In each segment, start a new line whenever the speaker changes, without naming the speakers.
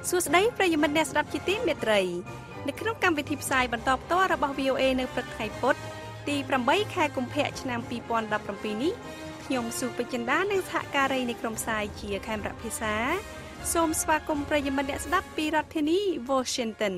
សួស្តីប្រិយមិត្តអ្នកស្ដាប់ជាទីមេត្រីនៅក្នុងកម្មវិធីផ្សាយបន្តផ្ទាល់របស់ VOA នៅព្រឹកថ្ងៃពុធទី8ខែកុម្ភៈឆ្នាំ2017នេះខ្ញុំស៊ូពេជ្រចិន្តានិងសហការីនៃក្រុមផ្សាយជាខេមរៈភាសាសូមស្វាគមន៍ប្រិយមិត្តអ្នកស្ដាប់ពីរដ្ឋធានី Washington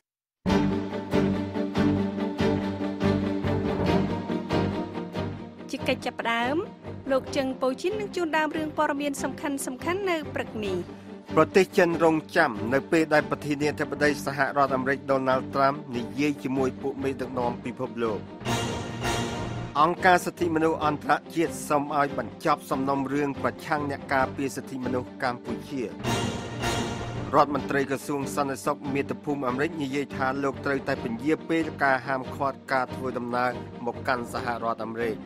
ជាកិច្ចចាប់ផ្ដើមលោកជឹងប៉ូជីននឹងជួនដើមរឿងព័ត៌មានសំខាន់ៗនៅព្រឹកនេះ
ប្រទេសចិនរងចាំនៅពេលដែលប្រធានាធិបតីសហរដ្ឋអាមេរិក Donald Trump និយាយជាមួយពួកមេដឹកនាំពិភពលោកអង្គការសិទ្ធិមនុស្សអន្តរជាតិសូមឲ្យបញ្ចប់សំណុំរឿងប្រឆាំងអ្នកការពារសិទ្ធិមនុស្សកម្ពុជារដ្ឋមន្ត្រីក្រសួងសន្តិសុខមាតុភូមិអាមេរិកនិយាយថាលោកត្រូវតែពន្យាពេលការហាមឃាត់ការធ្វើដំណើរមកកាន់សហរដ្ឋអាមេរិក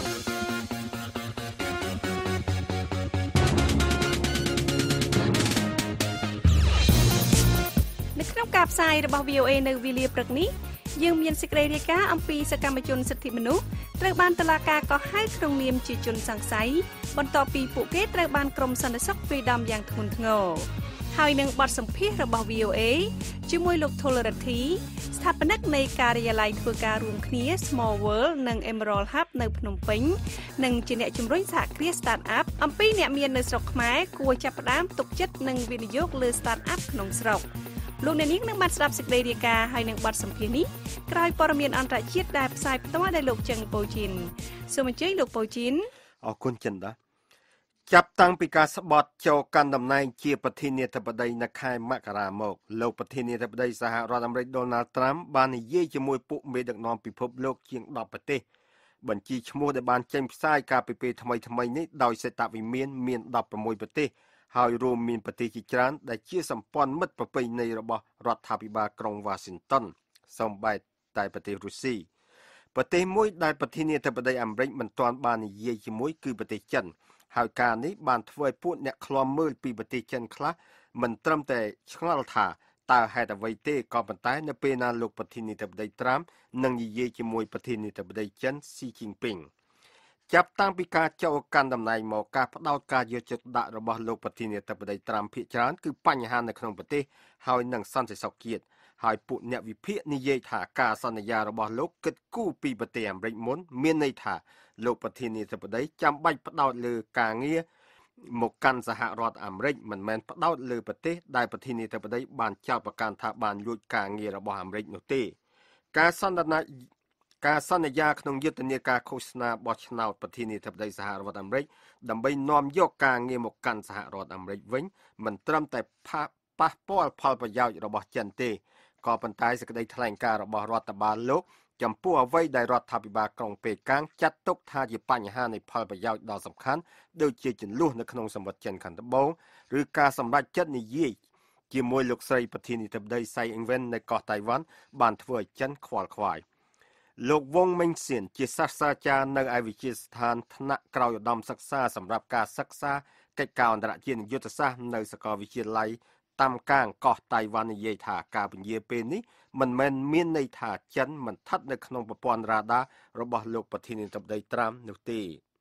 ក្នុងការផ្សាយរបស់ VOA នៅវេលាព្រឹកនេះយើងមានសេចក្តីរាយការណ៍អំពីសកម្មជនសិទ្ធិមនុស្សត្រូវបានតុលាការកោះហៅក្នុងនាមជាជនសង្ស័យបន្ទាប់ពីពួកគេត្រូវបានក្រុមសន្តិសុខវាយដំយ៉ាងធ្ងន់ធ្ងរហើយនឹងបទសម្ភាសន៍របស់ VOA ជាមួយលោក Tolerity ស្ថាបនិកនៃការិយាល័យធ្វើការរួមគ្នា Small World និង Emerald Hub នៅភ្នំពេញនិងជាអ្នកជំរុញសហគ្រាស Startup អំពីអ្នកមាននៅស្រុកខ្មែរគួរចាប់ផ្ដើមទុកចិត្តនិងវិនិយោគលើ Startup ក្នុងស្រុកលោកអ្នកនាងនឹងបានស្ដាប់សេចក្តីរាយការណ៍ហើយនឹងបទសម្ភាសន៍នេះក្រោយព័ត៌មានអន្តរជាតិដែលផ្សាយផ្ទាល់ដោយលោកជឹងប៉ូជីនសូមអញ្ជើញលោកប៉ូជីន
អរគុណចិនដាចាប់តាំងពីការស្បត់ចូលកាន់តំណែងជាប្រធានាធិបតីនៅខែមករាមកលោកប្រធានាធិបតីសហរដ្ឋអាមេរិក Donald Trump បាននិយាយជាមួយពួកមេដឹកនាំពិភពលោកជាង10ប្រទេសបញ្ជីឈ្មោះដែលបានចេញផ្សាយកាលពីពេលថ្មីៗនេះដោយសេតវិមានមាន16ប្រទេសហើយរួមមានប្រទេសជាច្រើនដែលជាសម្ព័ន្ធមិត្តប្រពៃណីរបស់រដ្ឋាភិបាលក្រុង Washington សូម្បីតែប្រទេសរុស្ស៊ីប្រទេសមួយដែលប្រធានាធិបតីអាមេរិកមិនទាន់បាននិយាយជាមួយគឺប្រទេសចិនហើយការនេះបានធ្វើឲ្យពួកអ្នកឃ្លាំមើលពីប្រទេសចិនខ្លះមិនត្រឹមតែឆ្ងល់ថាតើហេតុអ្វីទេក៏ប៉ុន្តែនៅពេលណាលោកប្រធានាធិបតី Trump នឹងនិយាយជាមួយប្រធានាធិបតីចិន Xi Jinpingចាប់តាំងពីការចូលកាន់តំណែងមកការផ្ដោតការយកចិត្តដាក់របស់លោកប្រធានាធិបតី Trump ភាគច្រើនគឺបញ្ហានៅក្នុងប្រទេសហើយនឹងសន្តិសុខជាតិហើយពួកអ្នកវិភាគនិយាយថាការសន្យារបស់លោកគិតគូរពីប្រទេសអាមេរិកមុនមានន័យថាលោកប្រធានាធិបតីចាំបាច់ផ្ដោតលើការងារមកកាន់សហរដ្ឋអាមេរិកមិនមែនផ្ដោតលើប្រទេសដែលប្រធានាធិបតីបានចោទប្រកាន់ថាបានលួចការងាររបស់អាមេរិកនោះទេការសន្យាក្នុងយុទ្ធនាការឃោសនាបោះឆ្នោតប្រធានាធិបតីសហរដ្ឋអាមេរិកដើម្បីនាំយកការងារមកកាន់សហរដ្ឋអាមេរិកវិញមិនត្រឹមតែប៉ះពាល់ផលប្រយោជន៍របស់ចិនទេក៏ប៉ុន្តែសេចក្តីថ្លែងការណ៍របស់រដ្ឋបាលលោកចំពោះអ្វីដែលរដ្ឋាភិបាលក្រុងប៉េកាំងចាត់ទុកថាជាបញ្ហានៃផលប្រយោជន៍ដ៏សំខាន់ដូចជាជម្លោះនៅក្នុងសមុទ្រចិនខាងត្បូងឬការសម្រេចចិត្តនិយាយជាមួយលោកស្រីប្រធានាធិបតីសៃអ៊ីងវិននៅកោះតៃវ៉ាន់បានធ្វើឲ្យចិនខ្វល់ខ្វាយលោកវងមេងសៀនជាសាស្ត្រាចារ្យនៅឯវិទ្យាស្ថានថ្នាក់ក្រោយឧត្តមសិក្សាសម្រាប់ការសិក្សាកិច្ចការអន្តរជាតិយុទ្ធសាស្ត្រនៅសាកលវិទ្យាល័យតាមកាងកោះតៃវ៉ាន់និយាយថាការពន្យាពេលនេះមិនមែនមានន័យថាចិនមិនស្ថិតនៅក្នុងប្រព័ន្ធរ៉ាដារបស់លោកប្រធានាធិបតី Trump នោះទេ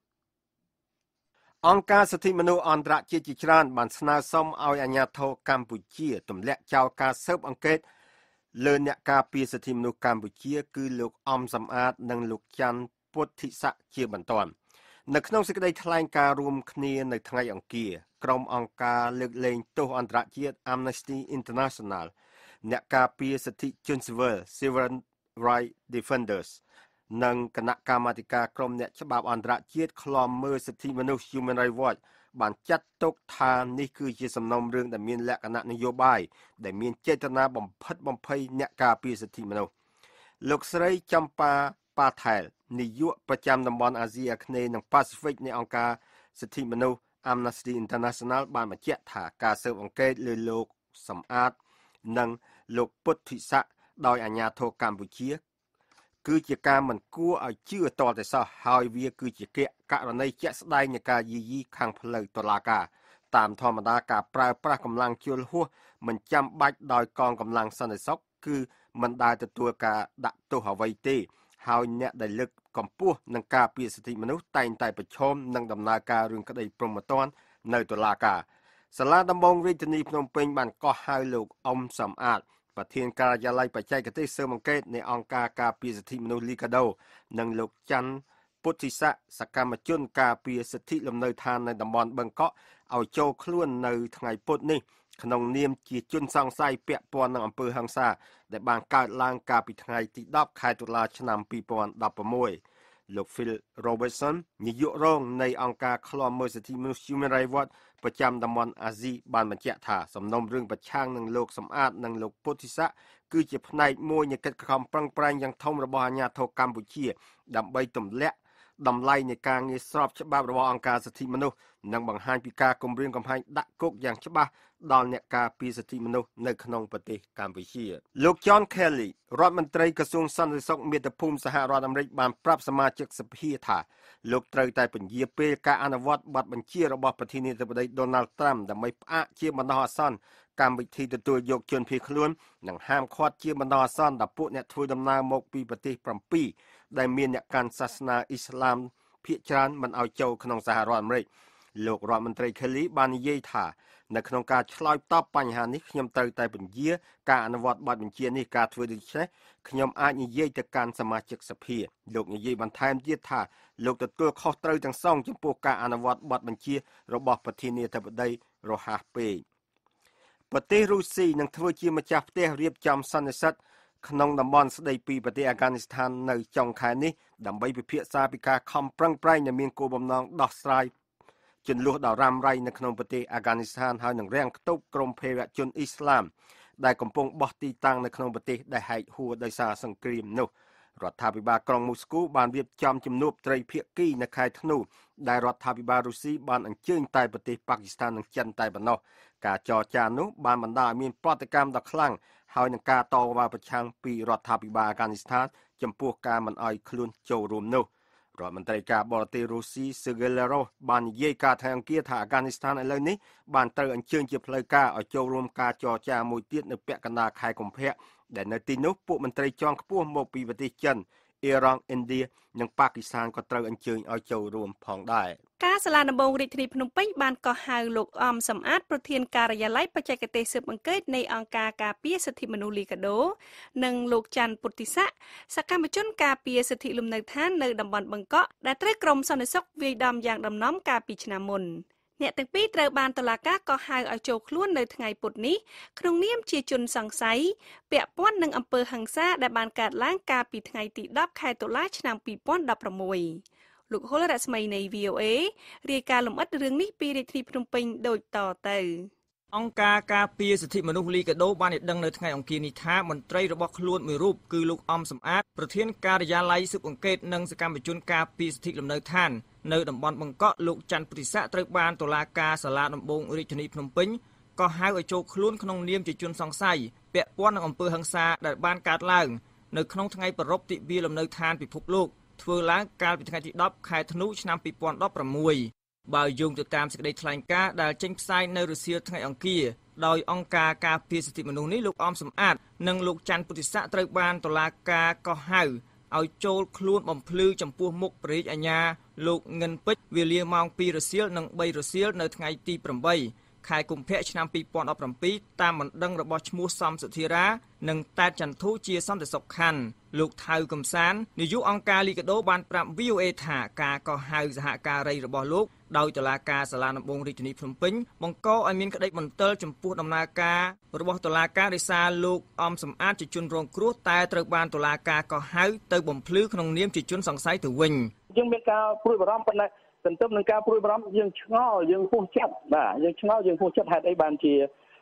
អង្គការសិទ្ធិមនុស្សអន្តរជាតិជាច្រើនបានស្នើសុំឲ្យអាជ្ញាធរកម្ពុជាទម្លាក់ចោលការស៊ើបអង្កេតលើអ្នកការពារសិទ្ធិមនុស្សកម្ពុជាគឺលោកអំសំអាតនិងលោកច័ន្ទពុទ្ធិស័កជាបន្ទាន់នៅក្នុងសេចក្តីថ្លែងការណ៍រួមគ្នានៅថ្ងៃអង្គារក្រុមអង្គការលើកលែងទោសអន្តរជាតិ Amnesty International អ្នកការពារសិទ្ធិជនស៊ីវិល Civil Rights Defenders និងគណៈកម្មាធិការក្រុមអ្នកច្បាប់អន្តរជាតិឃ្លាំមើលសិទ្ធិមនុស្ស Human Rights Watch បានចាត់ទុកថានេះគឺជាសំណុំរឿងដែលមានលក្ខណៈនយោបាយដែលមានចេតនាបំផិតបំភ័យអ្នកការពារសិទ្ធិមនុស្សលោកស្រីចម្ប៉ាប៉ាថែលនាយកប្រចាំតំបន់អាស៊ីអាគ្នេយ៍និងប៉ាស៊ីហ្វិកនៃអង្គការសិទ្ធិមនុស្ស Amnesty International បានបញ្ជាក់ថាការស៊ើបអង្កេតលើលោកសំអាតនិងលោកពុទ្ធិស័កដោយអាជ្ញាធរកម្ពុជាគឺជាការមិនគួរឲ្យជឿតតែសោះហើយវាគឺជាករណីជាក់ស្ដែងនៃការយាយីខាងផ្លូវតុលាការតាមធម្មតាការប្រើប្រាស់កម្លាំងជលហួសមិនចាំបាច់ដោយកងកម្លាំងសន្តិសុខគឺមិនដែលទទួលការដាក់ទោសអ្វីទេហើយអ្នកដែលលើកកម្ពស់នឹងការពារសិទ្ធិមនុស្សតែងតែប្រឈមនឹងដំណើរការរឿងក្តីព្រហ្មទណ្ឌនៅតុលាការសាលាដំបងរាជធានីភ្នំពេញបានកោះហៅលោកអ៊ុំសំអាតប្រធានការិយាល័យបច្ចេកទេសស៊ើបអង្កេតនៃអង្គការការពារសិទ្ធិមនុស្សលីកាដូនិងលោកច័ន្ទពុទ្ធិស័កសកម្មជនការពារសិទ្ធិលំនៅឋាននៅតំបន់បឹងកក់ឲ្យចូលខ្លួននៅថ្ងៃពុធនេះក្នុងនាមជាជនសង្ស័យពាក់ព័ន្ធនឹងអំពើហិង្សាដែលបានកើតឡើងកាលពីថ្ងៃទី10ខែតុលាឆ្នាំ2016លោក Phil Robertson នាយករងនៃអង្គការឃ្លាំមើលសិទ្ធិមនុស្ស Human Rights Watch ប្រចាំតំបន់អាស៊ីបានបញ្ជាក់ថាសំណុំរឿងប្រឆាំងនឹងលោកសំអាតនិងលោកពុទ្ធិស័កគឺជាផ្នែកមួយនៃកិច្ចខំប្រឹងប្រែងយ៉ាងធំរបស់អាជ្ញាធរកម្ពុជាដើម្បីទម្លាក់តម្លៃនៃការងារស្របច្បាប់របស់អង្គការសិទ្ធិមនុស្សនិងបង្ហាញពីការគំរាមកំហែងដាក់គុកយ៉ាងច្បាស់ដល់អ្នកការពារសិទ្ធិមនុស្សនៅក្នុងប្រទេសកម្ពុជាលោក John Kelly រដ្ឋមន្ត្រីក្រសួងសន្តិសុខមាតុភូមិសហរដ្ឋអាមេរិកបានប្រាប់សមាជិកសភាថាលោកត្រូវតែពន្យាពេលការអនុវត្តបទបញ្ជារបស់ប្រធានាធិបតី Donald Trump ដើម្បីផ្អាកជាបណ្ដោះអាសន្នកម្មវិធីទទួលយកជនភៀសខ្លួននិងហាមឃាត់ជាបណ្ដោះអាសន្នដល់ពួកអ្នកធ្វើដំណើរមកពីប្រទេស7ដែលមានអ្នកកាន់សាសនាអ៊ីស្លាមភាគច្រើនមិនឲ្យចូលក្នុងសហរដ្ឋអាមេរិកលោករដ្ឋមន្ត្រី Kelly បាននិយាយថានៅក្នុងការឆ្លើយតបបញ្ហានេះខ្ញុំត្រូវតែពន្យាការអនុវត្តបទបញ្ជានេះការធ្វើដូច្នេះខ្ញុំអាចនិយាយទៅកាន់សមាជិកសភាលោកនិយាយបន្ថែមទៀតថាលោកទទួលខុសត្រូវទាំងសងចំពោះការអនុវត្តបទបញ្ជារបស់ប្រធានាធិបតីរហ័សពេកប្រទេសរុស្ស៊ីនឹងធ្វើជាម្ចាស់ផ្ទះរៀបចំសន្និសីទក្នុងតំបន់ស្ដីពីប្រទេសអាហ្គានីស្ថាននៅចុងខែនេះដើម្បីពិភាក្សាពីការខំប្រឹងប្រែងដែលមានគោលបំណងដោះស្រាយជន្លោះដ៏រ៉ាំរ៉ៃនៅក្នុងប្រទេសអាហ្គានីស្ថានហើយនឹងរាំងខ្ទប់ក្រុមភេរវជនអ៊ីស្លាមដែលកំពុងបោះទីតាំងនៅក្នុងប្រទេសដែលហែកហួរដោយសារសង្គ្រាមនោះរដ្ឋាភិបាលក្រុងមូស្គូបានរៀបចំជំនួបត្រីភាគីនៅខែធ្នូដែលរដ្ឋាភិបាលរុស្ស៊ីបានអញ្ជើញតែប្រទេសប៉ាគីស្ថាននិងចិនតែប៉ុណ្ណោះការចរចានោះបានបណ្ដាលឲ្យមានប្រតិកម្មដ៏ខ្លាំងហើយនឹងការតវ៉ាប្រឆាំងពីរដ្ឋាភិបាលអាហ្គានីស្ថានចំពោះការមិនអោយខ្លួនចូលរួមនោះរដ្ឋមន្ត្រីការបរទេសរុស្ស៊ី Sergei Lavrov បាននិយាយការថ្ងៃអង្គារថាអាហ្គានីស្ថានឥឡូវនេះបានត្រូវអញ្ជើញជាផ្លូវការឲ្យចូលរួមការចរចាមួយទៀតនៅពាក់កណ្ដាលខែកុម្ភៈដែលនៅទីនោះពួកមន្ត្រីជាន់ខ្ពស់មកពីប្រទេសចិនអ៊ីរ៉ង់ឥណ្ឌានិងប៉ាគីស្ថានក៏ត្រូវអញ្ជើញឲ្យចូលរួមផងដែរ
ការសាលាដំបងរាជធានីភ្នំពេញបានកោះហៅលោកអ៊ំសំអាតប្រធានការិយាល័យបច្ចេកទេសស៊ើបអង្កេតនៃអង្គការការពារសិទ្ធិមនុស្សលីកាដូនិងលោកច័ន្ទពុទ្ធិស័កសកម្មជនការពារសិទ្ធិលំនៅឋាននៅតំបន់បឹងកក់ដែលត្រូវក្រុមសន្តិសុខវាយដំយ៉ាងដំណំកាលពីឆ្នាំមុនអ្នកទាំងពីរត្រូវបានតុលាការកោះហៅឲ្យចូលខ្លួននៅថ្ងៃពុធនេះក្នុងនាមជាជនសង្ស័យពាក់ព័ន្ធនឹងអំពើហិង្សាដែលបានកើតឡើងកាលពីថ្ងៃទី10ខែតុលាឆ្នាំ2016លោកហុលរស្មីនៃ VOA រាយការណ៍លម្អិតរឿងនេះពីរាជធានីភ្នំពេញដូចតទៅ
អង្គការការពារសិទ្ធិមនុស្សលីកាដូបានឲ្យដឹងនៅថ្ងៃអង្គារនេះថាមន្ត្រីរបស់ខ្លួនមួយរូបគឺលោកអ៊ំសំអាតប្រធានការិយាល័យស៊ើបអង្កេតនិងសកម្មជនការពារសិទ្ធិលំនៅឋាននៅតំបន់បឹងកក់លោកច័ន្ទពុទ្ធិស័កត្រូវបានតុលាការសាលាដំបងរាជធានីភ្នំពេញក៏ហៅឲ្យចូលខ្លួនក្នុងនាមជាជនសង្ស័យពាក់ព័ន្ធនឹងអំពើហិង្សាដែលបានកើតឡើងនៅក្នុងថ្ងៃប្រារព្ធទិវាលំនៅឋានពិភពលោកធ្វើឡើងកាលពីថ្ងៃទី10ខែធ្នូឆ្នាំ2016បើយោងទៅតាមសេចក្តីថ្លែងការណ៍ដែលចេញផ្សាយនៅរសៀលថ្ងៃអង្គារដោយអង្គការការពារសិទ្ធិមនុស្សនេះលោកអ៊ំសំអាតនិងលោកច័ន្ទពុទ្ធិស័កត្រូវបានតុលាការកោះហៅឲ្យចូលខ្លួនបំភ្លឺចំពោះមុខព្រះរាជអាជ្ញាលោកងិនពេជ្រវេលាម៉ោង2រសៀលនិង3រសៀលនៅថ្ងៃទី8ខែកុម្ភៈឆ្នាំ2017តាមបណ្ដឹងរបស់ឈ្មោះសំសុធារានិងតែតចន្ទធូជាសន្តិសុខខណ្ឌលោកថៅកំសាននាយកអង្គការលីកាដូបានប្រាប់ VOA ថាការកោះហៅសហការីរបស់លោកដោយតុលាការសាលាដំបងរាជធានីភ្នំពេញបង្កឲ្យមានក្តីបន្ទិលចំពោះដំណើរការរបស់តុលាការដោយសារលោកអ៊ំសំអាតជាជនរងគ្រោះតែត្រូវបានតុលាការកោះហៅទៅបំភ្លឺក្នុងនាមជាជនសង្ស័យទៅវិញ
យើងមានការព្រួយបារម្ភប៉ុន្តែទន្ទឹមនឹងការព្រួយបារម្ភយើងឆ្ងល់យើងហួសចិត្តបាទយើងឆ្ងល់យើងហួសចិត្តហេតុអីបានជា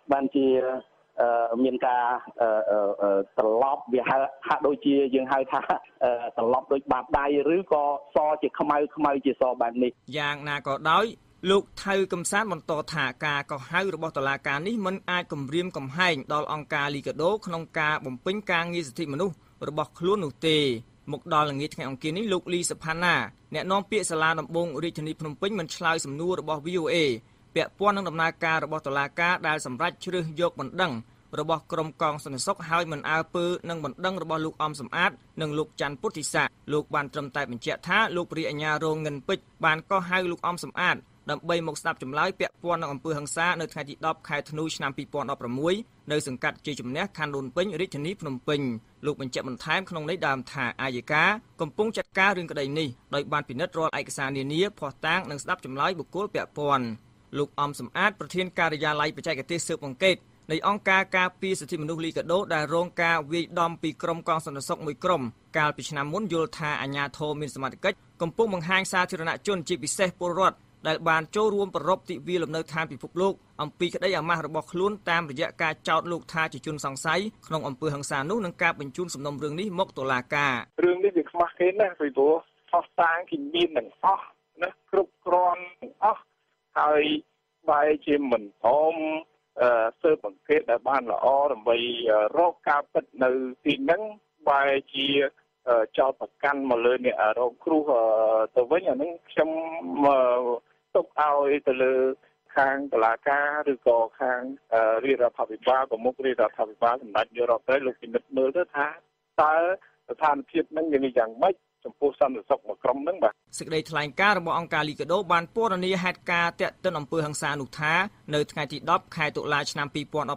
មានការត្រឡប់វាហាក់ដូចជាយើងហៅថាត្រឡប់ដូចបាតដៃឬក៏សជាខ្មៅជាសបែបនេះ
យ៉ាងណាក៏ដោយលោកថៅកំសានបន្តថាការកោះហៅរបស់តុលាការនេះមិនអាចគំរាមកំហែងដល់អង្គការលីកាដូក្នុងការបំពេញការងារសិទ្ធិមនុស្សរបស់ខ្លួននោះទេមកដល់ល្ងាចថ្ងៃអង្គារនេះលោកលីសុផាណាអ្នកនាំពាក្យសាលាដំបងរាជធានីភ្នំពេញមិនឆ្លើយសំណួររបស់ VOA ពាក់ព័ន្ធនឹងដំណើរការរបស់តុលាការដែលសម្រេចជ្រើសយកបណ្ដឹងរបស់ក្រុមកងសន្តិសុខហើយមិនអើពើនឹងបណ្ដឹងរបស់លោកអ៊ំសំអាតនិងលោកច័ន្ទពុទ្ធិស័កលោកបានត្រឹមតែបញ្ជាក់ថាលោកព្រះអាជ្ញារងងិនពេជ្របានកោះហៅលោកអ៊ំសំអាតដើម្បីមកស្ដាប់ចម្លើយពាក់ព័ន្ធនឹងអំពើហិង្សានៅថ្ងៃទី10ខែធ្នូឆ្នាំ2016នៅសង្កាត់ជ័យជំនះខណ្ឌដូនពេញរាជធានីភ្នំពេញលោកបញ្ជាក់បន្ថែមក្នុងន័យដើមថាអាយកាកំពុងចាត់ការរឿងក្តីនេះដោយបានពិនិត្យរាល់ឯកសារនានាភស្តុតាងនិងស្ដាប់ចម្លើយបុគ្គលពាក់ព័ន្ធលោកអំសំអាតប្រធានការិយាល័យបច្ចេកទេសស៊ើបអង្កេតនៃអង្គការការពារសិទ្ធិមនុស្សលីកាដូដែលរងការវាយដំពីក្រុមកងសន្តិសុខមួយក្រុមកាលពីឆ្នាំមុនយល់ថាអាជ្ញាធរមានសមត្ថកិច្ចកំពុងបង្ហាញសាធារណជនជាពិសេសពលរដ្ឋដែលបានចូលរួមប្ររពទិវាលំនៅឋានពិភពលោកអំពីក្តីអាម៉ាស់របស់ខ្លួនតាមរយៈការចោទលោកថាជាជនសង្ស័យក្នុងអំពើហិង្សានោះនិងការបញ្ជូនសំណុំរឿងនេះមកតុលាការ
រឿងនេះវាខ្មាស់គេណាស់ពីព្រោះផុសតាងគេមានទាំងអស់ណាគ្រប់គ្រាន់ទាំងអស់ហើយបែរជាមិនព្រមស៊ើបអង្កេតដែលបានល្អដើម្បីរកការពិតនៅទីហ្នឹងបែរជាចោទប្រកាន់មកលើអ្នករងគ្រោះទៅវិញអាហ្នឹងខ្ញុំទុកឲ្យទៅលើខាងតុលាការឬក៏ខាងរាជរដ្ឋាភិបាលប្រមុខរាជរដ្ឋាភិបាលសម្ដេចនាយករដ្ឋមន្ត្រីលោកពិនិត្យមើលទៅថាតើស្ថានភាពហ្នឹងយ៉ាងម៉េចចំពោះសន្តិសុខមួយក្រុមហ្នឹងបាទ
សេចក្តីថ្លែងការណ៍របស់អង្គការលីកាដូបានពណ៌នាហេតុការណ៍តាក់ទិនអំពើហិង្សានោះថានៅថ្ងៃទី10ខែតុលាឆ្នាំ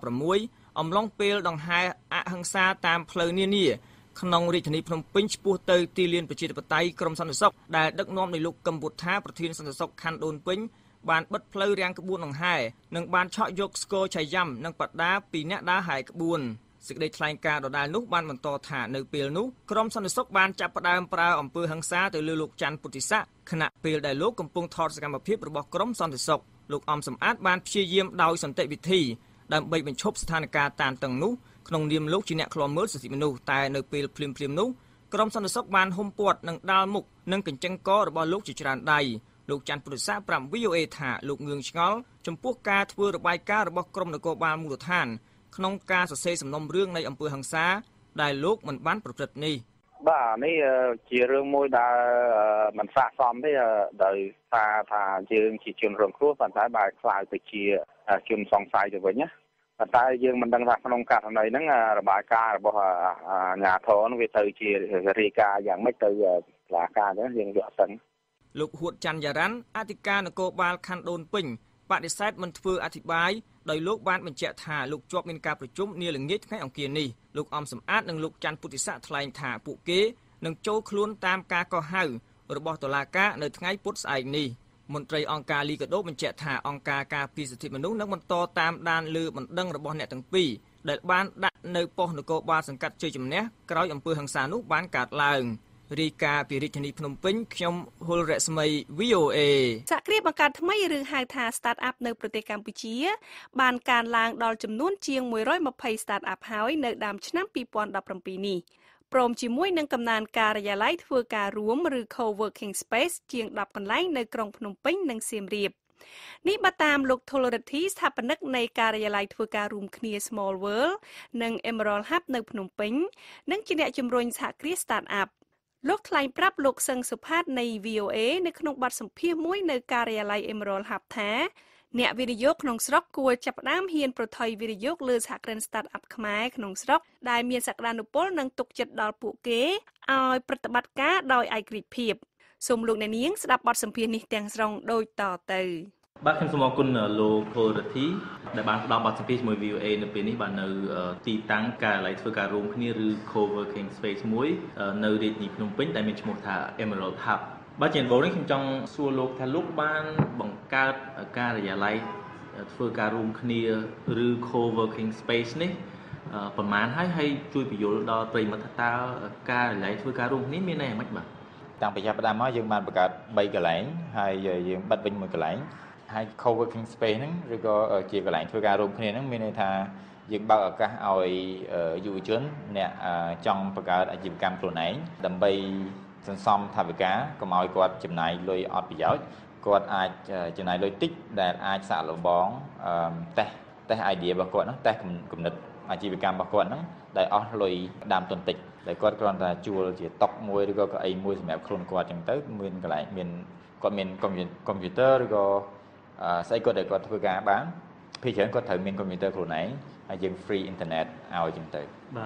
2016អំឡុងពេលដង្ហែអហិង្សាតាមផ្លូវនានាក្នុងរាជធានីភ្នំពេញឆ្ពោះទៅទីលានប្រជាធិបតេយ្យក្រមសន្តិសុខដែលដឹកនាំដោយលោកកឹមវុធា ប្រធានសន្តិសុខខណ្ឌដូនពេញបានបិទផ្លូវរាំងក្បួនដង្ហែនិងបានឆក់យកស្គរឆៃយ៉ាំនិងបដាពីអ្នកដើរហែក្បួនសេចក្តីថ្លែងការណ៍ដដែលនោះបានបន្តថានៅពេលនោះក្រមសន្តិសុខបានចាប់ផ្ដើមប្រើអំពើហិង្សាទៅលើលោកច័ន្ទពុទ្ធិស័កខណៈពេលដែលលោកកំពុងថតសកម្មភាពរបស់ក្រមសន្តិសុខលោកអំសំអាតបានព្យាយាមដោយសន្តិវិធីដើម្បីបញ្ឈប់ស្ថានភាពតានតឹងនោះក្នុងនាមលោកជាអ្នកឃ្លាំមើលសិទ្ធិមនុស្សតែនៅពេលភ្លាមនោះក្រមសន្តិសុខបានហុំព័ទ្ធនិងដាល់មុខនិងកញ្ចឹងករបស់លោកជាច្រើនដៃលោកច័ន្ទពុទ្ធិស័កប្រាប់ VOA ថាលោកងឿងឆ្ងល់ចំពោះការធ្វើរបាយការណ៍របស់ក្រមនគរបាលមូលដ្ឋានក្នុងការសរសេរសំណុំរឿងនៃអំពើហិង្សាដែលលោកមិនបានប្រព្រឹត្តនេះ
បាទនេះជារឿងមួយដែលមិនស័ក្តិសមទេដោយសារថាយើងជាជនរងគ្រោះប៉ុន្តែបែរខ្លាយទៅជាជនសង្ស័យទៅវិញណាប៉ុន្តែយើងមិនដឹងថាក្នុងករណីហ្នឹងរបាយការណ៍របស់អាជ្ញាធរនោះវាទៅជារាយការណ៍យ៉ាងម៉េចទៅតុលាការហ្នឹងយើងយកអត់ដឹង
លោកហួតច័ន្ទយ៉ារ៉ាន់អធិការនគរបាលខណ្ឌដូនពេញបដិសេធមិនធ្វើអធិប្បាយដោយលោកបានបញ្ជាក់ថាលោកជាប់មានការប្រជុំនាល្ងាចថ្ងៃអង្គារនេះលោកអំសំអាតនិងលោកច័ន្ទពុទ្ធិស័កថ្លែងថាពួកគេនឹងចូលខ្លួនតាមការកោះហៅរបស់តុលាការនៅថ្ងៃពុធស្អែកនេះមន្ត្រីអង្គការលីកាដូបញ្ជាក់ថាអង្គការការពារសិទ្ធិមនុស្សនឹងបន្តតាមដានលើបណ្ដឹងរបស់អ្នកទាំងពីរដែលបានដាក់នៅប៉ុស្តិ៍នគរបាលសង្កាត់ជ័យជំនះក្រោយអំពើហិង្សានោះបានកើតឡើងរាយការណ៍ពីរាជធានីភ្នំពេញខ្ញុំហុលរស្មី VOA
សហគ្រាសបង្កើតថ្មីឬហៅថា Start-up នៅប្រទេសកម្ពុជាបានកើនឡើងដល់ចំនួនជាង120 Start-up ហើយនៅដើមឆ្នាំ2017នេះព្រមជាមួយនឹងកំណើនការិយាល័យធ្វើការរួមឬ Co-working Space ជាង10កន្លែងនៅក្រុងភ្នំពេញនិងសៀមរាបនេះបើតាមលោកធុលរិទ្ធីស្ថាបនិកនៃការិយាល័យធ្វើការរួមគ្នា Small World និង Emerald Hub នៅភ្នំពេញនិងជាអ្នកជំរុញសហគ្រាស Start-upលោកថ្លែងប្រាប់លោកសឹងសុផាតនៃ VOA នៅក្នុងបទសម្ភាសន៍មួយនៅការិយាល័យ Emerald Hub ថាអ្នកវិនិយោគក្នុងស្រុកគួរចាប់ផ្ដើមហ៊ានប្រថុយវិនិយោគលើសហគ្រិន Start-up ខ្មែរក្នុងស្រុកដែលមានសក្តានុពលនិងទុកចិត្តដល់ពួកគេឲ្យប្រតិបត្តិការដោយឯករាជ្យភាពសូមលោកអ្នកនាងស្ដាប់បទសម្ភាសន៍នេះទាំងស្រុងដូចតទៅ
បាទខ្ញុំសូមអរគុណលោក Paul Rathi ដែលបានផ្ដល់បទសម្ភាសន៍ជាមួយ VOA នៅពេលនេះបាននៅទីតាំងការិយាល័យធ្វើការរួមគ្នាឬ Co-working Space មួយនៅរាជធានីភ្នំពេញដែលមានឈ្មោះថា Emerald Hub បាទជាដំបូងនេះខ្ញុំចង់សួរលោកថាលោកបានបង្កើតការិយាល័យធ្វើការរួមគ្នាឬ Co-working Space នេះប្រហែលហើយជួយពន្យល់ដល់ប្រិយមិត្តថាតើការិយាល័យធ្វើការរួមគ្នាមានន័យយ៉ាងម៉េចបាទ
តាំងពីចាប់ផ្ដើមមកយើងបានបង្កើត3កន្លែងហើយយើងបិទវិញមួយកន្លែងហើយ Co-working Space ហ្នឹងឬក៏ជាកន្លែងធ្វើការរួមគ្នាហ្នឹងមានន័យថាយើងបើកឱកាសឲ្យយុវជនអ្នកចង់បង្កើតអាជីវកម្មខ្លួនឯងដើម្បីសន្សំថវិកាកុំឲ្យគាត់ចំណាយលុយអត់ប្រយោជន៍គាត់អាចចំណាយលុយតិចដែលអាចសាកល្បងតេស្ត idea របស់គាត់ហ្នឹងតេស្តគំនិតអាជីវកម្មរបស់គាត់ហ្នឹងដែលអស់លុយដើមទុនតិចដែលគាត់គ្រាន់តែជួលជាតុមួយឬក៏កៅអីមួយសម្រាប់ខ្លួនគាត់អញ្ចឹងទៅមានកន្លែងគាត់មានកុំព្យូទ័រឬក៏ស្អីគាត់ដែលគាត់ធ្វើការបានភាគច្រើនគាត់ត្រូវមានកុំព្យូទ័រខ្លួនឯងហើយយើង free internet ឲ្យអញ្ចឹងទៅ
បាទហ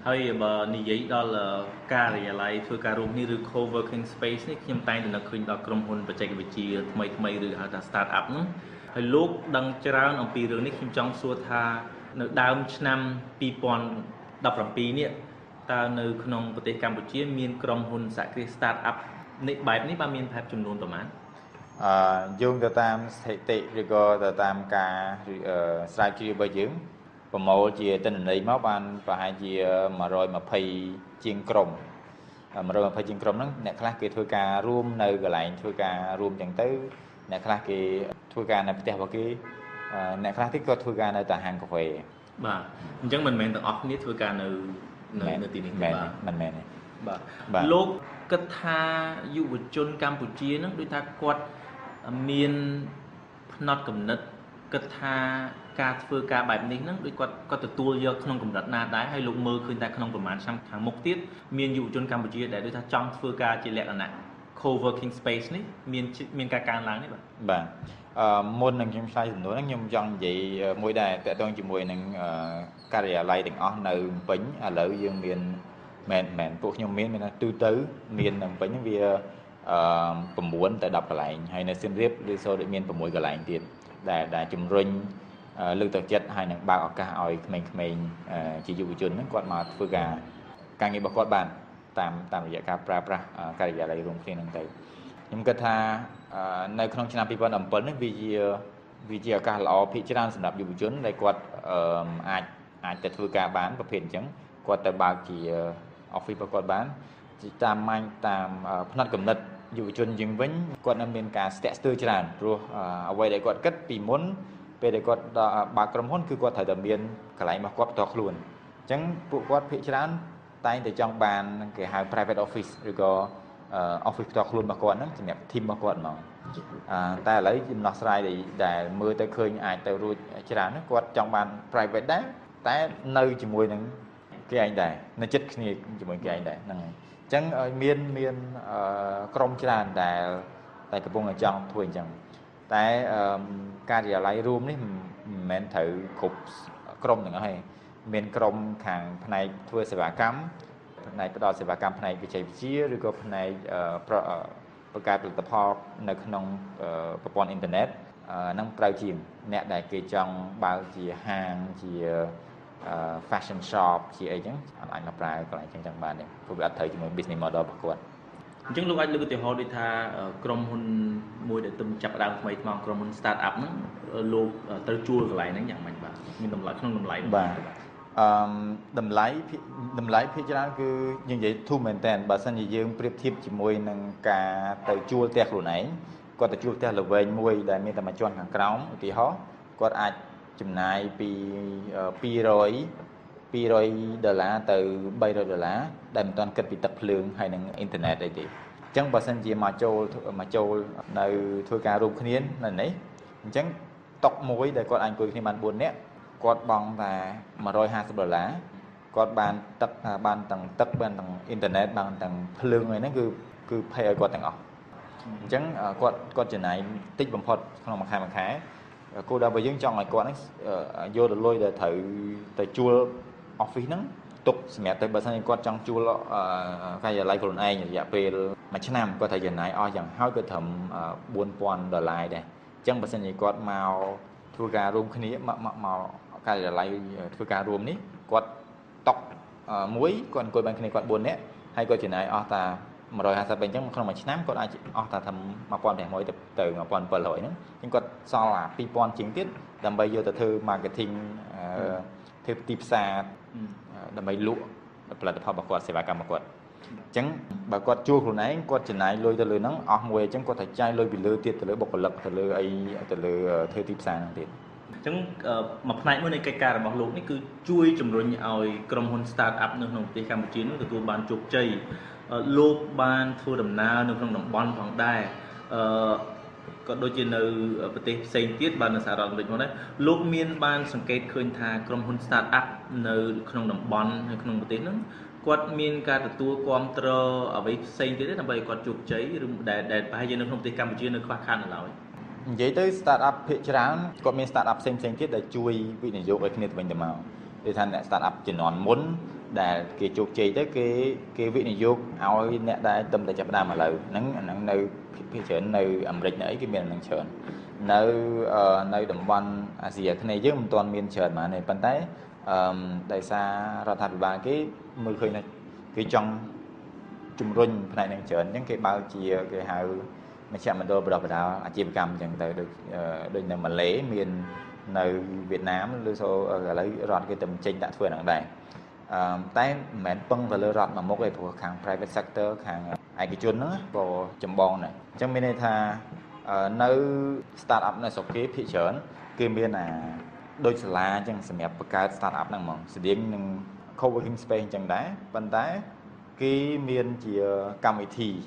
ហើយបើនិយាយដល់ការិយាល័យធ្វើការរួមនេះឬ co-working space នេះខ្ញុំតែងតែនឹកឃើញដល់ក្រុមហ៊ុនបច្ចេកវិទ្យាថ្មីឬហៅថា start up ហ្នឹងហើយលោកដឹងច្រើនអំពីរឿងនេះខ្ញុំចង់សួរថានៅដើមឆ្នាំ2017នេះតើនៅក្នុងប្រទេសកម្ពុជាមានក្រុមហ៊ុនសហគ្រាស start up នេះបែបនេះបានមានប្រហែលចំនួនប្រមាណ
យោងទៅតាមស្ថិតិឬក៏ទៅតាមការស្រាវជ្រាវរបស់យើងប្រមូលជាទិន្នន័យមកបានប្រហែលជា120ជាងក្រុម120ជាងក្រុមហ្នឹងអ្នកខ្លះគេធ្វើការរួមនៅកន្លែងធ្វើការរួមចឹងទៅអ្នកខ្លះគេធ្វើការនៅផ្ទះរបស់គេអ្នកខ្លះទៀតគាត់ធ្វើការនៅតាមហាងកាហ្វេ
បាទអញ្ចឹងមិនមែនទាំងអស់គ្នាធ្វើការនៅទីនេះទេបាទ
មិនមែនទេ
បាទលោកគិតថាយុវជនកម្ពុជាហ្នឹងដូចថាគាត់មានផ្នត់គំនិតគិតថាការធ្វើការបែបនេះហ្នឹងដូចគាត់ទទួលយកក្នុងកម្រិតណាដែរហើយលោកមើលឃើញតែក្នុងប្រហែលឆ្នាំខាងមុខទៀតមានយុវជនកម្ពុជាដែលដូចថាចង់ធ្វើការជាលក្ខណៈ co-working space នេះមានការកើនឡើងនេះ
បាទមុននឹងខ្ញុំឆ្លើយសំណួរហ្នឹងខ្ញុំចង់និយាយមួយដែរតកតងជាមួយនឹងការិយាល័យទាំងអស់នៅភ្នំពេញឥឡូវយើងមានមែនពួកខ្ញុំមានទូទៅមាននៅភ្នំពេញហ្នឹងវា9ទៅ10កន្លែងហើយនៅសៀមរាបឬសូដូចមាន6កន្លែងទៀតដែលជំរុញលើកទឹកចិត្តហើយនឹងបើកឱកាសឲ្យក្មេងៗជាយុវជនហ្នឹងគាត់មកធ្វើការងាររបស់គាត់បានតាមរយៈការប្រើប្រាស់ការិយាល័យរួមគ្នាហ្នឹងទៅខ្ញុំគិតថានៅក្នុងឆ្នាំ2017នេះវាជាឱកាសល្អភាគច្រើនសម្រាប់យុវជនដែលគាត់អាចទៅធ្វើការបានប្រភេទអញ្ចឹងគាត់ទៅបើកជា office របស់គាត់បានតាមផ្នត់គំនិតយុវជនយើងវិញគាត់នៅមានការស្ទាក់ស្ទើរច្រើនព្រោះអ្វីដែលគាត់គិតពីមុនពេលដែលគាត់បើកក្រុមហ៊ុនគឺគាត់ត្រូវតែមានកន្លែងរបស់គាត់ផ្ទាល់ខ្លួនអញ្ចឹងពួកគាត់ភាគច្រើនតែងតែចង់បានគេហៅ private office ឬក៏ office ផ្ទាល់ខ្លួនរបស់គាត់ហ្នឹងសម្រាប់ team របស់គាត់ហ្មងតែឥឡូវចំនួនស្រ័យដែលមើលទៅឃើញអាចទៅរួចច្រើនហ្នឹងគាត់ចង់បាន private ដែរតែនៅជាមួយនឹងគេឯងដែរនៅចិត្តគ្នាជាមួយគេឯងដែរហ្នឹងហើយអញ្ចឹងមានក្រុមច្រើនដែលកំពុងតែចង់ធ្វើអញ្ចឹងតែការិយាល័យរួមនេះមិនមែនត្រូវគ្រប់ក្រុមទាំងអស់ទេមានក្រុមខាងផ្នែកធ្វើសេវាកម្មផ្នែកផ្ដល់សេវាកម្មផ្នែកវិទ្យាឬក៏ផ្នែកបង្កើតផលិតផលនៅក្នុងប្រព័ន្ធអ៊ីនធឺណិតនឹងត្រូវជាងអ្នកដែលគេចង់បើកជាហាងជា fashion shop ជាអីចឹងអាចមកប្រើកន្លែងចឹងបានទេព្រោះវាអត់ត្រូវជាមួយ business model របស់គាត់
អញ្ចឹងលោកអាចលើកឧទាហរណ៍ដូចថាក្រុមហ៊ុនមួយដែលទំចាប់ដើមថ្មីថ្មក្រុមហ៊ុន start up ហ្នឹងលោកត្រូវជួលកន្លែងហ្នឹងយ៉ាងម៉េចបាទមានតម្លៃក្នុងតម្លៃ
បាទតម្លៃភាគច្រើនគឺយើងនិយាយធូរមែនតើបើសិនជាយើងប្រៀបធៀបជាមួយនឹងការទៅជួលផ្ទះខ្លួនឯងគាត់ទៅជួលផ្ទះល្វែងមួយដែលមានតែមួយជាន់ខាងក្រោមឧទាហរណ៍គាត់អាចចំណាយពី$200ទៅ$300ដែលមិនទាន់គិតពីទឹកភ្លើងហើយនឹងអ៊ីនធឺណិតអីទេអញ្ចឹងបើសិនជាមកចូលនៅធ្វើការរួមគ្នានៅនេះអញ្ចឹងតុមួយដែលគាត់អាចអង្គុយគ្នាបាន4នាក់គាត់បង់តែ$150គាត់បានទឹកបានទាំងបានទាំងអ៊ីនធឺណិតបានទាំងភ្លើងអីហ្នឹងគឺភ័យឲ្យគាត់ទាំងអស់អញ្ចឹងគាត់ចំណាយតិចបំផុតក្នុងមួយខែគោលដៅរបស់យើងចង់ឲ្យគាត់ហ្នឹងយកទៅលុយដែលត្រូវទៅជួល office ហ្នឹងទុកសម្រាប់ទៅបើសិនជាគាត់ចង់ជួលការិយាល័យខ្លួនឯងរយៈពេល1ឆ្នាំគាត់ត្រូវចំណាយអស់យ៉ាងហោចក៏ត្រឹម$4,000ដែរអញ្ចឹងបើសិនជាគាត់មកធ្វើការរួមគ្នាមកការិយាល័យធ្វើការរួមនេះគាត់តុកមួយគាត់អង្គុយបានគ្នាគាត់4នាក់ហើយគាត់ចំណាយអស់តា150អញ្ចឹងក្នុងមួយឆ្នាំគាត់អាចអស់តាថា$1,500ទៅ$1,700ហ្នឹងអញ្ចឹងគាត់សល់$2,000ជាងទៀតដើម្បីយកទៅធ្វើ marketing ធ្វើទីផ្សារដើម្បីលក់ផលិតផលរបស់គាត់សេវាកម្មរបស់គាត់អញ្ចឹងបើគាត់ជួលខ្លួនឯងគាត់ចំណាយលុយទៅលើហ្នឹងអស់មួយអញ្ចឹងគាត់ត្រូវចាយលុយពីលើទៀតទៅលើបុគ្គលិកទៅលើអីទៅលើធ្វើទីផ្សារហ្នឹងទៀត
អញ្ចឹងមួយផ្នែកមួយនៃកិច្ចការរបស់លោកនេះគឺជួយជំរុញឲ្យក្រុមហ៊ុន start up នៅក្នុងប្រទេសកម្ពុជានឹងទទួលបានជោគជ័យលោកបានធ្វើដំណើរនៅក្នុងតំបន់ផងដែរក៏ដូចជានៅប្រទេសផ្សេងទៀតបាននៅសហរដ្ឋអាមេរិកផងដែរលោកមានបានសង្កេតឃើញថាក្រុមហ៊ុន start up នៅក្នុងតំបន់នៅក្នុងប្រទេសហ្នឹងគាត់មានការទទួលគាំទ្រអ្វីផ្សេងទៀតទេដើម្បីឲ្យគាត់ជោគជ័យឬដែលប្រហែលជានៅក្នុងប្រទេសកម្ពុជានៅខ្វះខាតនៅឡើយ
និយាយទៅ start up ភាគច្រើនគាត់មាន start up ផ្សេងទៀតដែលជួយវិនិយោគឲ្យគ្នាទៅវិញទៅមកដូចថាអ្នក start up ជំនាន់មុនដែលគេជោគជ័យទៅគេវិនិយោគឲ្យអ្នកដែលទំតែចាប់ផ្ដើមឥឡូវហ្នឹងអាហ្នឹងនៅភាគច្រើននៅអាមេរិកនៅអីគេមានអាហ្នឹងច្រើននៅតំបន់អាស៊ីអាគ្នេយ៍យើងមិនទាន់មានច្រើនហ្មងទេប៉ុន្តែដោយសាររដ្ឋាភិបាលគេមើលឃើញថាគេចង់ជំរុញផ្នែកហ្នឹងច្រើនអញ្ចឹងគេបើកជាគេហៅមជ្ឈមណ្ឌលបណ្ដុះបណ្ដាលអាជីវកម្មអញ្ចឹងទៅដូចនៅម៉ាឡេមាននៅវៀតណាមឬសូឥឡូវរដ្ឋគេទៅចេញដាក់ធ្វើហ្នឹងដែរតែមិនមែនពឹងទៅលើរដ្ឋមួយមុខទេព្រោះខាង private sector ខាងឯកជនហ្នឹងក៏ចម្បងដែរអញ្ចឹងមានន័យថានៅ start up នៅស្រុកគេភាគច្រើនគឺមានដូចសាលាអញ្ចឹងសម្រាប់បង្កើត start up ហ្នឹងហ្មងស្តៀងនឹង co-working space អញ្ចឹងដែរប៉ុន្តែគេមានជាកម្មវិធី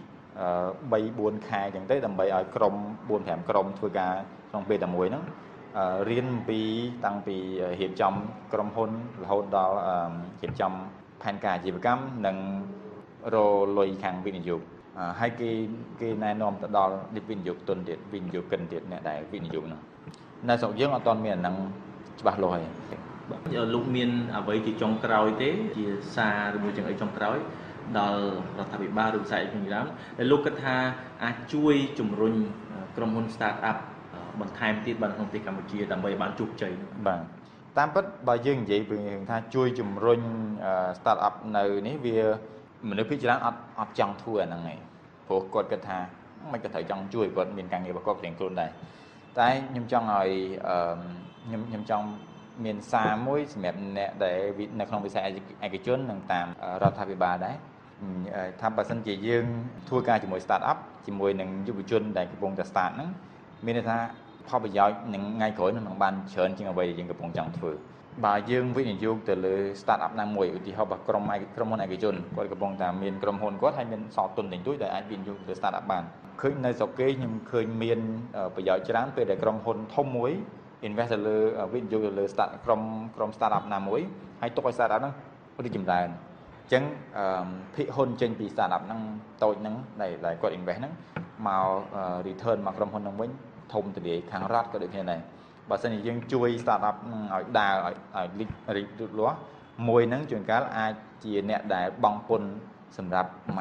3-4 ខែអញ្ចឹងទៅដើម្បីឲ្យក្រុម 4-5 ក្រុមធ្វើការក្នុងពេលតែមួយហ្នឹងរៀនពីតាំងពីរៀបចំក្រុមហ៊ុនរហូតដល់រៀបចំផែនការអាជីវកម្មនិងរលុយខាងវិនិយោគហើយគេណែនាំទៅដល់វិនិយោគទុនទៀតវិនិយោគិនទៀតអ្នកដែលវិនិយោគហ្នឹងនៅស្រុកយើងអត់ទាន់មានអាហ្នឹងច្បាស់លាស់ទេ
លោកមានអ្វីជាចុងក្រោយទេជាសារឬមួយចឹងអីចុងក្រោយដល់រដ្ឋាភិបាលឬវិស័យឯកជនដែលលោកគិតថាអាចជួយជំរុញក្រុមហ៊ុន start up បន្ថែមទៀតបានក្នុងប្រទេសកម្ពុជាដើម្បីបានជោគជ័យ
បាទតាមពិតបើយើងនិយាយពីថាជួយជំរុញ start up នៅនេះវាមនុស្សភាគច្រើនអត់ចង់ធ្វើអាហ្នឹងឯងព្រោះគាត់គិតថាមិនក៏ត្រូវចង់ជួយគាត់មានការងាររបស់គាត់ផ្ទាល់ខ្លួនដែរតែខ្ញុំចង់ឲ្យខ្ញុំចង់មានសារមួយសម្រាប់អ្នកដែលនៅក្នុងវិស័យឯកជននិងតាមរដ្ឋាភិបាលដែរថាបើសិនជាយើងធ្វើការជាមួយ start up ជាមួយនឹងយុវជនដែលកំពុងតែ start ហ្នឹងមានន័យថាផលប្រយោជន៍នឹងថ្ងៃក្រោយនឹងបានច្រើនជាងអ្វីដែលយើងកំពុងចង់ធ្វើបើយើងវិនិយោគទៅលើ start up ណាមួយឧទាហរណ៍បើក្រុមហ៊ុនឯកជនគាត់កំពុងតែមានក្រុមហ៊ុនគាត់ហើយមានសល់ទុនតិចតួចដែលអាចវិនិយោគទៅ start up បានឃើញនៅស្រុកគេខ្ញុំឃើញមានប្រយោជន៍ច្រើនពេលដែលក្រុមហ៊ុនធំមួយ invest ទៅលើវិនិយោគទៅលើ ក្រុម start up ណាមួយហើយទុកឲ្យ start up ហ្នឹងរីកចម្រើនអញ្ចឹងភាគហ៊ុនចេញពី start up ហ្នឹងតូចហ្នឹងដែលគាត់ invest ហ្នឹងមក return មកក្រុមហ៊ុនហ្នឹងវិញធំទូលាយខាងរដ្ឋក៏ដូចគ្នាដែរបើសិនជាយើងជួយ start up ហ្នឹងឲ្យដើរឲ្យរីកលូតលាស់មួយហ្នឹងជួនកាលអាចជាអ្នកដែលបង់ពន្ធសម្រាប់មក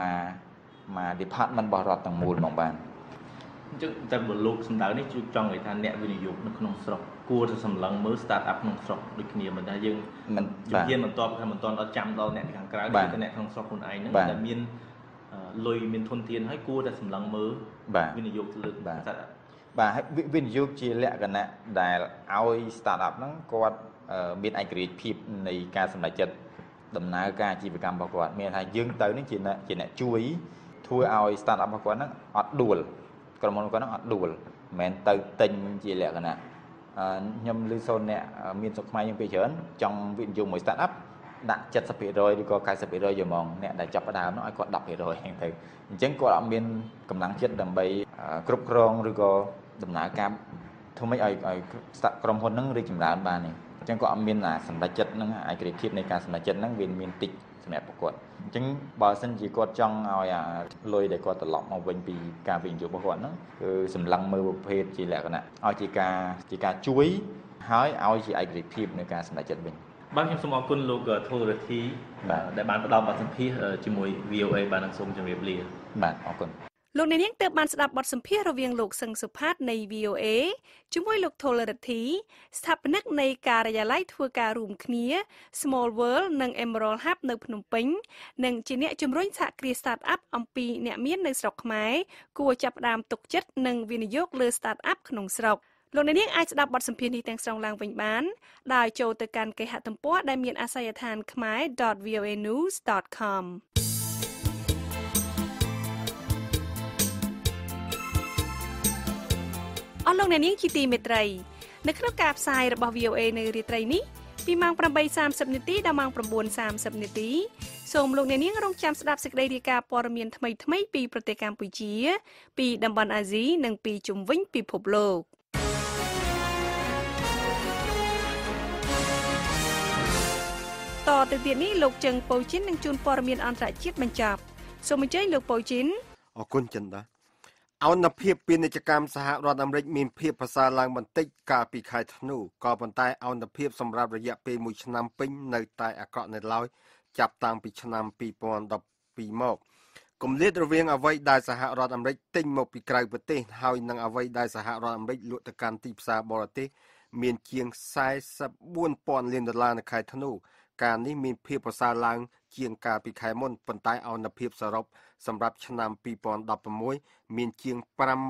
department របស់រដ្ឋទាំងមូលមកបាន
អញ្ចឹងតែបើលោកសម្ដៅនេះជួយចង់និយាយថាអ្នកវិនិយោគនៅក្នុងស្រុកគួរតែសម្លឹងមើល start up ក្នុងស្រុកដូចគ្នាមិនថាយើងមិនបន្តថាមិនទាន់ដល់ចាំដល់អ្នកខាងក្រៅទេតែអ្នកក្នុងស្រុកខ្លួនឯងហ្នឹងដែលមានលុយមានធនធានហើយគួរតែសម្លឹងមើលវិនិយោគទៅលើ start up
បាទហើយវិនិយោគជាលក្ខណៈដែលឲ្យ start up ហ្នឹងគាត់មានឯករាជ្យភាពនៃការសម្រេចចិត្តដំណើរការអាជីវកម្មរបស់គាត់មានថាយើងទៅនេះជាអ្នកជួយធ្វើឲ្យ start up របស់គាត់ហ្នឹងអត់ដួលក្រុមហ៊ុនគាត់ហ្នឹងអត់ដួលមិនមែនទៅទិញជាលក្ខណៈខ្ញុំឮសូនអ្នកមានសុខខ្មែរយើងពីច្រើនចង់វិនិយោគមួយ start up ដាក់ 70% ឬក៏ 90% យកហ្មងអ្នកដែលចាប់ផ្ដើមនោះឲ្យគាត់ 10% ហ្នឹងទៅអញ្ចឹងគាត់អត់មានកម្លាំងចិត្តដើម្បីគ្រប់គ្រងឬក៏ដំណើរការធ្វើម៉េចឲ្យក្រុមហ៊ុនហ្នឹងរីកចម្រើនបានទេអញ្ចឹងគាត់អត់មានសម្រេចចិត្តហ្នឹងឯករាជ្យភាពនៃការសម្រេចចិត្តហ្នឹងវាមានតិចសម្រាប់ពួកគាត់អញ្ចឹងបើសិនជាគាត់ចង់ឲ្យលុយដែលគាត់ត្រឡប់មកវិញពីការវិនិយោគរបស់គាត់ហ្នឹងគឺសម្លឹងមើលប្រភេទជាលក្ខណៈឲ្យជាការជួយហើយឲ្យជាឯករាជ្យភាពនៃការសម្រេចចិត្តវិញ
បាទខ្ញុំសូមអរគុណលោកធូររទ្ធីដែលបានផ្ដល់បទសម្ភាសន៍ជាមួយ VOA បាននឹងសូមជម្រាបលា
បាទអរគុណ
លោកអ្នកនាងទើបបានស្ដាប់បទសម្ភាសន៍រវាងលោកសឹងសុផាតនៃ VOA ជាមួយលោកធូររទ្ធីស្ថាបនិកនៃការិយាល័យធ្វើការរួមគ្នា Small World និង Emerald Hub នៅភ្នំពេញនិងជាអ្នកជំរុញសហគ្រាស Start Up អំពីអ្នកមាននៅស្រុកខ្មែរគួរចាប់ផ្ដើមទុកចិត្តនិងវិនិយោគលើ Start Up ក្នុងស្រុកលោកអ្នកនាងអាចស្ដាប់បទសម្ភាសន៍នេះទាំងស្រុងឡើងវិញបានដោយចូលទៅកាន់គេហទំព័រដែលមានអាសយដ្ឋាន khmer.voanews.com អស់លោកអ្នកនាងជាទីមេត្រីនៅក្នុងការផ្សាយរបស់ VOA នៅរាត្រីនេះពីម៉ោង 8:30 នាទីដល់ម៉ោង 9:30 នាទីសូមលោកអ្នកនាងរងចាំស្ដាប់សេចក្តីរាយការណ៍ព័ត៌មានថ្មីៗពីប្រទេសកម្ពុជាពីតំបន់អាស៊ីនិងពីជុំវិញពិភពលោកតទៅទៀតនេះលោកជឹងប៉ូជីននឹងជួនព័ត៌មានអន្តរជាតិបញ្ចប់សូមអញ្ជើញលោកប៉ូជីន
អរគុណចិនដាអនុភាពពាណិជ្ជកម្មសហរដ្ឋអាមេរិកមានភាពប្រសើរឡើងបន្តិចកាលពីខែធ្នូក៏ប៉ុន្តែអនុភាពសម្រាប់រយៈពេល1ឆ្នាំពេញនៅតែអាក្រក់នៅឡើយចាប់តាំងពីឆ្នាំ2012មកគម្លាតរវាងអ្វីដែលសហរដ្ឋអាមេរិកទិញមកពីក្រៅប្រទេសហើយនិងអ្វីដែលសហរដ្ឋអាមេរិកលក់ទៅកាន់ទីផ្សារបរទេសមានជាង44,000 លានដុល្លារនៅខែធ្នូការនេះមានភាពប្រសើរឡើងជាងកាលពីខែមុនប៉ុន្តែអនុភាពសរុបសម្រាប់ឆ្នាំ2016មានជាង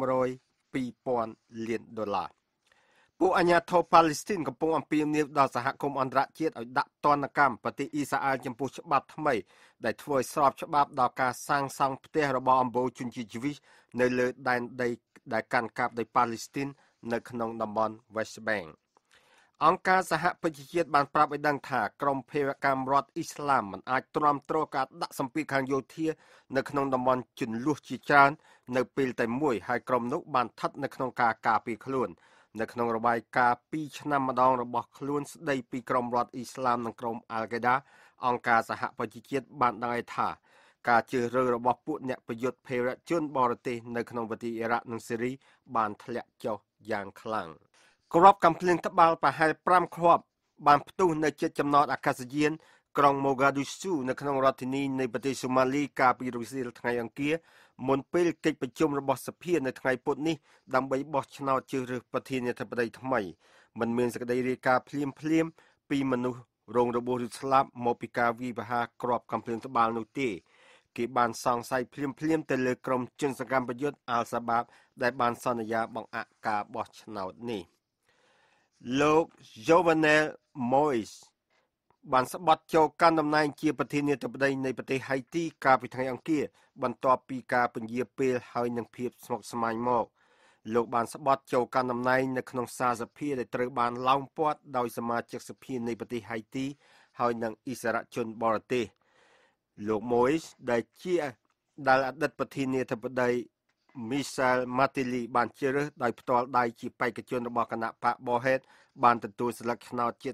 502,000 លានដុល្លារពួកអាញាធរប៉ាឡេស្ទីនកំពុងអំពាវនាវដល់សហគមន៍អន្តរជាតិឲ្យដាក់ទណ្ឌកម្មប្រទេសអ៊ីស្រាអែលចំពោះច្បាប់ថ្មីដែលធ្វើឲ្យស្របច្បាប់ដល់ការសាងសង់ផ្ទះរបស់អម្បូរជនជាតិជីវីសនៅលើដែនដីដែលកាន់កាប់ដោយប៉ាឡេស្ទីននៅក្នុងតំបន់ West Bank អង្គការសហប្រជាជាតិបានប្រាប់ឲ្យដឹងថាក្រុមភេរវកម្មរដ្ឋអ៊ីស្លាមមិនអាចទ្រាំទ្រការដាក់សម្ពាធខាងយោធានៅក្នុងតំបន់ជម្លោះជាច្រើននៅពេលតែមួយហើយក្រុមនោះបានស្ថិតនៅក្នុងការការពារខ្លួននៅក្នុងរបាយការណ៍2ឆ្នាំម្ដងរបស់ខ្លួនស្ដីពីក្រុមរដ្ឋអ៊ីស្លាមនិងក្រុមអាល់កាយដាអង្គការសហប្រជាជាតិបានដឹងថាការជឿរើរបស់ពួកអ្នកប្រយុទ្ធភេរវជនបរទេសនៅក្នុងប្រទេសអ៊ីរ៉ាក់និងស៊េរីបានធ្លាក់ចុះយ៉ាងខ្លាំងគ្រាប់កាំភ្លើងត្បាល់ប្រហែល5គ្រាប់បានផ្ទុះនៅជិតចំណតអាកាសយានក្រុងម៉ូហ្គាឌូស៊ូនៅក្នុងរដ្ឋធានីនៃប្រទេសសូម៉ាលីកាលពីរសៀលថ្ងៃអង្គារមុនពេលកិច្ចប្រជុំរបស់សភានៅថ្ងៃពុធនេះដើម្បីបោះឆ្នោតជ្រើសរើសប្រធានាធិបតីថ្មីមិនមានសេចក្តីរាយការណ៍ភ្លាមពីមនុស្សរងរបួសឬស្លាប់មកពីការវាយប្រហារគ្រាប់កាំភ្លើងត្បាល់នោះទេគេបានសង្ស័យភ្លាមទៅលើក្រុមជនសកម្មប្រយុទ្ធអាល់សាបាបដែលបានសន្យាបង្អាក់ការបោះឆ្នោតនេះលោក Jovenel Moïse បានស្បត់ចូលកាន់តំណែងជាប្រធានាធិបតីនៃប្រទេសហៃទីកាលពីថ្ងៃអង្គារបន្ទាប់ពីការពន្យាពេលហើយនឹងភាពស្មុគស្មាញមកលោកបានស្បត់ចូលកាន់តំណែងនៅក្នុងសាលសភាដែលត្រូវបានឡោមព័ទ្ធដោយសមាជិកសភានៃប្រទេសហៃទីហើយនិងអ៊ីស្រាអែលជនបរទេសលោក Moïse ដែលអតីតប្រធានាធិបតី Michel Martelly បានជ្រើសរើសដោយផ្ទាល់ដៃជាបេក្ខជនរបស់គណៈបកបោហេតបានទទួលស្លឹកឆ្នោតជិត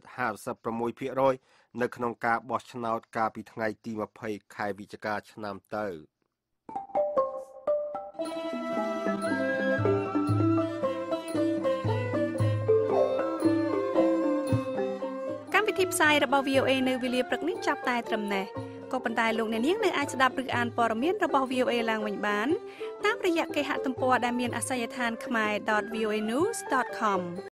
56% នៅក្នុងការបោះឆ្នោតកាលពីថ្ងៃទី20ខែវិច្ឆិកាឆ្នាំទៅ
កម្មវិធីផ្សាយរបស់ VOA នៅវេលាព្រឹកនេះចាប់តែត្រឹមនេះក៏ប៉ុន្តែលោកអ្នកនាងនៅអាចស្ដាប់ឬអានព័ត៌មានរបស់ VOA ឡើងវិញបានតាមរយៈគេហទំព័រដែលមានអាសយដ្ឋាន khmer.voanews.com